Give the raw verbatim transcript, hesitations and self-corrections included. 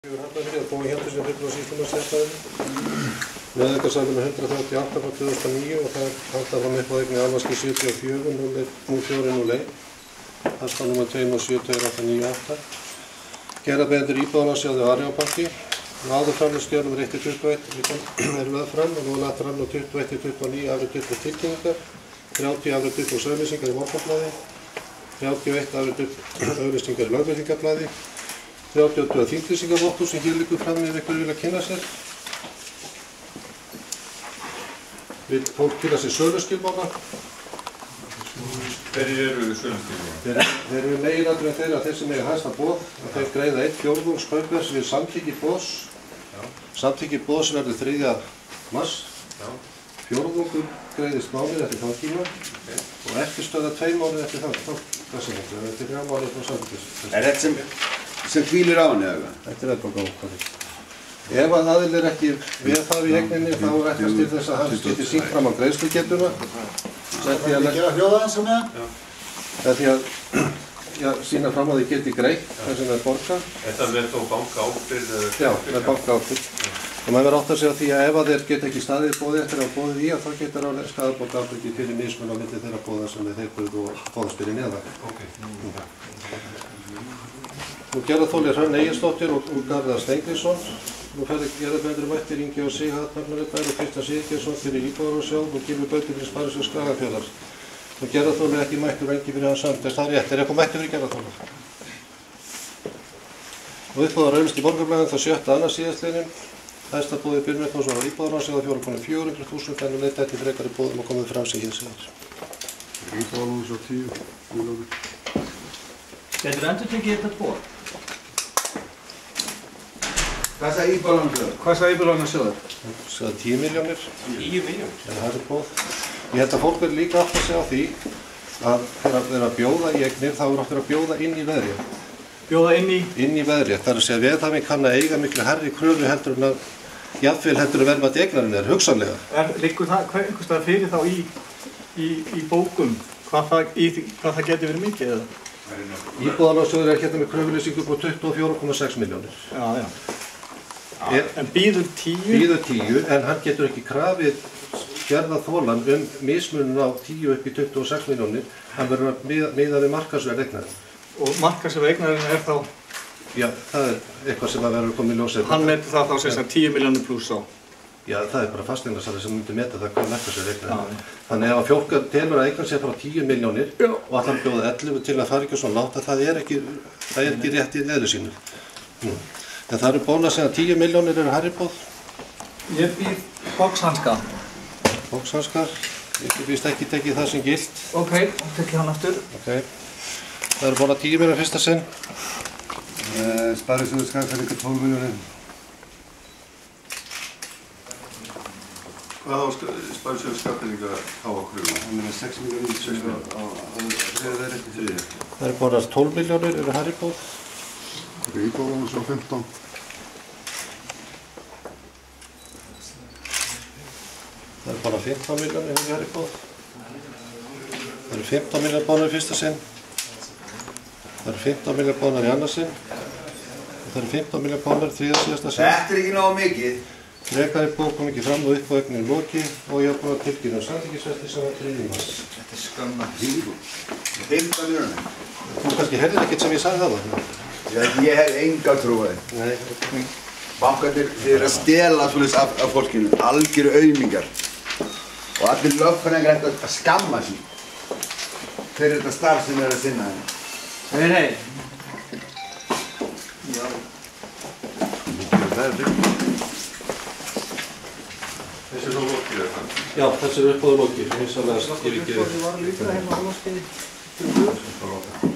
Hafnarfirði og komið hérna sem fyrir á sýslumannsréttæðinu. Nauðungarsalur hundrað þrjátíu og átta frá tvö þúsund og níu og það er haldið fram uppáðegni Alvarski sjötíu og fjögur núll fjögur núll eitt. Hasta númer tvö núll sjö tvö átta níu átta. Gerðarbeðendur Íbúðalánasjóði og Arion-banki. Áður framleiðsskjölum eitt til tuttugu og eitt er lögð fram og nú er lagt fram á tuttugu og eitt til tuttugu og níu afrit tuttugu tilkynningar, þrjátíu afrit tuttugu auglýsingar í Morgunblaði, þrjátíu og eitt afrit auglýsingar í Lögbirtingablaði, þrjátíu og tvö þinglýsingavottur sem hér liggur fram ef ykkur vilja kynna sér. Vil fólk kynna sér söluskilmála? Hverjir eru söluskilmála? Þeir eru meginatriðin þeirra að þeir sem eiga hæsta boð, að þeir greiða einn fjórðungs kaupverðs við samþykki boðs. Samþykki boðs verður þriðja mars. Fjórðungur greiðist mánuð eftir þann tíma og eftirstöðva tveir mánuð eftir þann tíma. Þetta er þrjá mánuð frá samþykkis. Er þetta sem, sem hvílir á henni eða? Þetta er verðbólga ákvæði. Ef að aðili er ekki við það í eigninni þá er ætlast til þess að hann geti sýnt fram á greiðslugetuna. Það er að gera hljóða eins og með? Það er því að ja, sína fram að þið geti greitt þess að það er borga. Þetta með þó banka ábyrgð? Já, með banka ábyrgð. Og maður verður átt að segja því að ef að þeir geta ekki staðið boðið eftir að boðið í að þá getur á skaðabóta ábyrgð fyrir mismun á milli þeirra boða sem þeir buðu og boðaspyrir neðan. Okay. Nú gerðarþoli Hrönn Egilsdóttir og Garðar Steingrímsson. Nú ferði gerðarbeðendur mættir Ingi og Sig Hafnarfirðar og Kristján Sigurgeirsson fyrir Íbúðalánasjóð og Gylfi Gautur fyrir Sparisjóð Skagafjarðar. Nú gerðarþoli er ekki mættur og engi fyrir hann samt, er það rétt? Er eitthvað mættur fyrir gerðarþoli? Og uppboðar auglýst í Morgunblaðinu þá sjötta annars síðastliðnum. Hæsta boðið Byrnveitnáns var á Íbúðalánasjóð fjóra komma fjögur hundruð þúsund en nú leita eftir frekari boðum og komið fram sem hér segir. Íbúðalánasjóð tíu milljónir. Getur endurtekið þetta boð? Hvað sagði Íbúðalánasjóður? Hvað sagði Íbúðalánasjóður? Það sagði tíu milljónir. Tíu milljónir? En það er boð. Ég held að fólk verður líka átt að segja á því að þegar þeir að bjóða í eignir þá er áttur að bjóða inn í veðrétt. Bjóða inn í? Inn í veðrétt. Það er að segja veðhafinn kann að eiga miklu hærri kröfu heldur en að jafnvel heldur að verðmæti eignarinn er hugsanlega. Er, liggur það einhvers staðar fyrir þá í, í, í bókum hvað það, í, hvað það getur verið mikið eða? Íbúðalánasjóður er hérna með kröfulýsingu på tuttugu og fjögur komma sex milljónir. Já, já. Er, en býður tíu? Býður tíu, en hann getur ekki krafið gerðarþolan um mismunum á tíu upp í tuttugu og sex milljónir. Hann verður að miða, miða við markaðsverð eignarinn. Og markaðsverð eignarinn er þá? Já, það er eitthvað sem að verður komið í ljós. Hann metur það þá sem sem tíu milljónir pluss á? Já, það er bara fasteignasali sem myndi meta það hvað markaðsverð eignarinn. Þannig ef að fólk telur að eignan sé frá tíu milljónir og allan bjóða ellefu til að fara ekki svona láta, það er ekki, það er ekki rétt í eðli sínu. Nú. En það eru bóla að segja að tíu milljónir eru hærri boð. Ég býð boxhanska. Boxhanskar? Ég býst ekki tekið það sem gilt. Ok, tekið hann aftur. Ok. Það eru bóla tíu milljónir fyrsta sinn. Uh, Sparisjóður Skagafjarðar tólf milljónir. Hvað á Sparisjóður Skagafjarðar háa kröfu? Það er sex milljónir á þriðja veðrétti þriðja. Það eru bóla tólf milljónir eru hærri boð. Íbúðalánasjóð fimmtán. Það eru bara fimmtán milljónir hefur verið boð. Það eru fimmtán milljónir bónar í fyrsta sinn. Það eru fimmtán milljónir bónar í annars sinn. Og það eru fimmtán milljónir bónar í þriðja síðasta sinn. Þetta er ekki nógu mikið. Frekari boð kom ekki fram og upp á eignin loki og ég var búin að tilkynna um samþykkisverði sem var þriðja mars. Þetta er skömma hýru. fimmtán milljónir. Þú kannski heyrðir ekkert sem ég sagði það. Ég hef enga trúið. Nei. Bankarnir eru að stela svolítið af, af fólkinu, algjöru auðmingar. Og allir lögfræðingar ættu að skamma sín. Hver er þetta starf sem er að sinna henni? Hei, hei. Já. Það er fyrir. Þessi er svo lokið eða? Já, þessi er uppbóður lokið. Hins vegar er ekki Var líka heima á lóskinni.